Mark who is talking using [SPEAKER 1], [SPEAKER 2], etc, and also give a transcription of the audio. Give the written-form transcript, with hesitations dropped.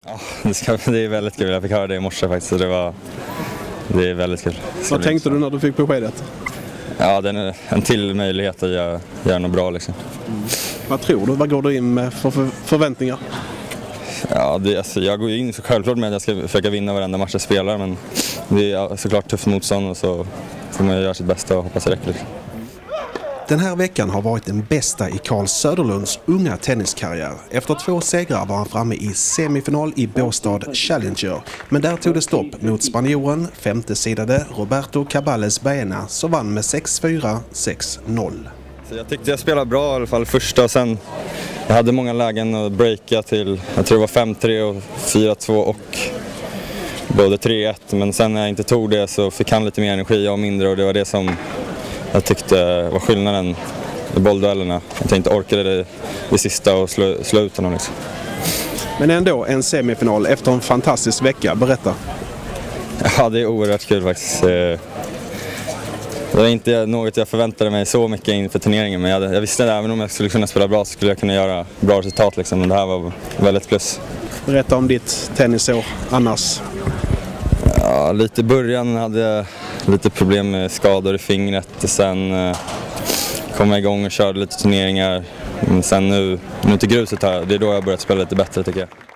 [SPEAKER 1] Ja, det är väldigt kul. Jag fick höra det i morse faktiskt. Så det är väldigt kul.
[SPEAKER 2] Vad tänkte du när du fick beskedet?
[SPEAKER 1] Ja, det är en till möjlighet att göra något bra liksom.
[SPEAKER 2] Vad tror du? Vad går du in med för förväntningar?
[SPEAKER 1] Ja, jag går in så självklart med att jag ska försöka vinna varenda match jag spelar. Men det är såklart tufft motstånd och så får man göra sitt bästa och hoppas det räcker.
[SPEAKER 2] Den här veckan har varit den bästa i Carl Söderlunds unga tenniskarriär. Efter 2 segrar var han framme i semifinal i Båstad Challenger. Men där tog det stopp mot spanjoren, 5:e-sidade Roberto Cabales Baena, som vann med 6-4, 6-0.
[SPEAKER 1] Så jag tyckte jag spelade bra i alla fall första och sen jag hade många lägen att breaka till, jag tror det var 5-3 och 4-2 och både 3-1. Men sen när jag inte tog det så fick han lite mer energi, jag mindre, och det var det som jag tyckte var skillnaden i bollduellerna. Att jag inte orkade det sista och slå ut honom liksom.
[SPEAKER 2] Men ändå en semifinal efter en fantastisk vecka, berätta.
[SPEAKER 1] Ja, det är oerhört kul faktiskt. Det var inte något jag förväntade mig så mycket inför turneringen, men jag visste att även om jag skulle kunna spela bra så skulle jag kunna göra bra resultat liksom. Men det här var väldigt plus.
[SPEAKER 2] Berätta om ditt tennisår annars.
[SPEAKER 1] Ja, lite i början hade jag lite problem med skador i fingret. Sen kom jag igång och körde lite turneringar. Men sen nu till gruset här, det är då jag börjat spela lite bättre tycker jag.